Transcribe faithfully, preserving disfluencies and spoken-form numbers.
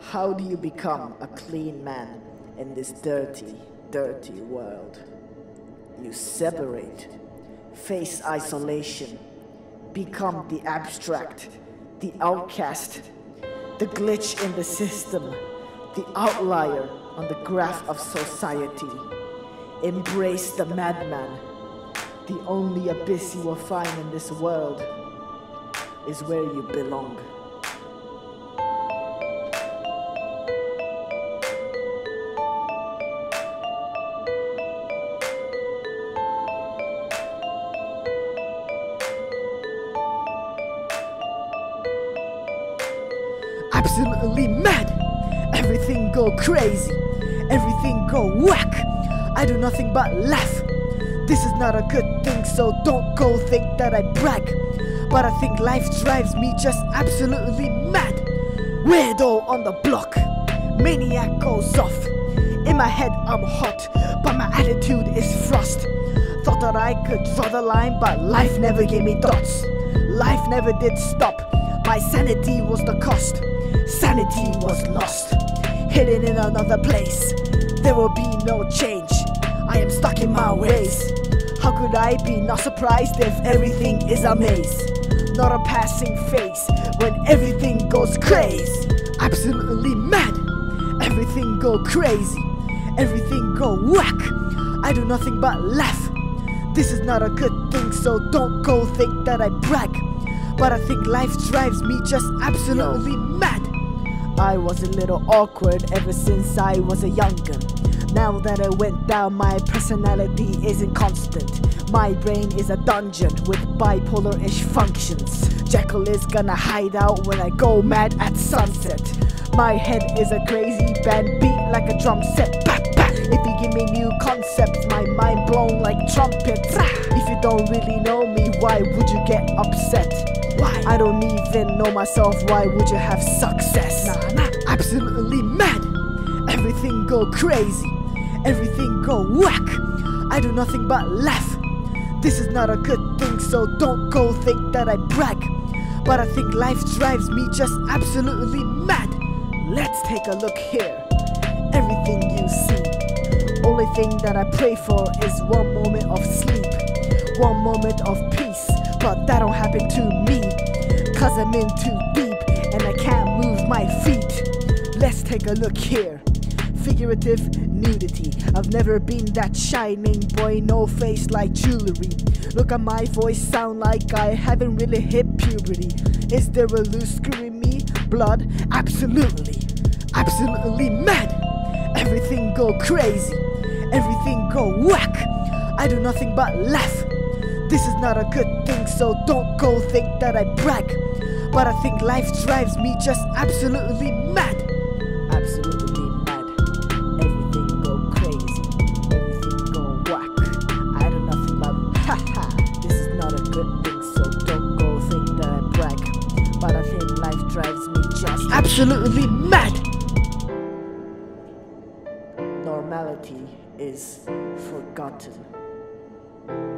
How do you become a clean man in this dirty, dirty world? You separate, face isolation, become the abstract, the outcast, the glitch in the system, the outlier on the graph of society. Embrace the madman. The only abyss you will find in this world is where you belong. Absolutely mad. Everything go crazy. Everything go whack. I do nothing but laugh. This is not a good thing, so don't go think that I brag. But I think life drives me just absolutely mad. Weirdo on the block, maniac goes off. In my head I'm hot, but my attitude is frost. Thought that I could draw the line, but life never gave me dots. Life never did stop. My sanity was the cost. Sanity was lost, hidden in another place. There will be no change. I am stuck in my ways. How could I be not surprised if everything is a maze? Not a passing phase when everything goes crazy. Absolutely mad. Everything go crazy. Everything go whack. I do nothing but laugh. This is not a good thing, so don't go think that I brag. But I think life drives me just absolutely Yo. mad. I was a little awkward ever since I was a young'un. Now that I went down, my personality isn't constant. My brain is a dungeon with bipolar-ish functions. Jekyll is gonna hide out when I go mad at sunset. My head is a crazy band beat like a drum set. Bah, bah. If you give me new concepts, my mind blown like trumpets. If you don't really know me, why would you get upset? Why? I don't even know myself, why would you have success? Nah, nah. Absolutely mad. Everything go crazy. Everything go whack. I do nothing but laugh. This is not a good thing, so don't go think that I brag. But I think life drives me just absolutely mad. Let's take a look here. Everything you see. Only thing that I pray for is one moment of sleep, one moment of peace. But that don't happen to me, cause I'm in too deep and I can't move my feet. Let's take a look here. Figurative nudity. I've never been that shining boy, no face like jewelry. Look at my voice, sound like I haven't really hit puberty. Is there a loose screw in me? Blood? Absolutely. Absolutely mad. Everything go crazy. Everything go whack. I do nothing but laugh. This is not a good thing, so don't go think that I brag. But I think life drives me just absolutely mad. Absolutely mad. Everything go crazy. Everything go whack. I do nothing but haha. This is not a good thing, so don't go think that I brag. But I think life drives me just absolutely mad. Normality is forgotten.